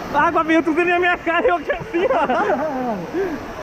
A água veio tudo na minha cara e eu aqui assim, ó.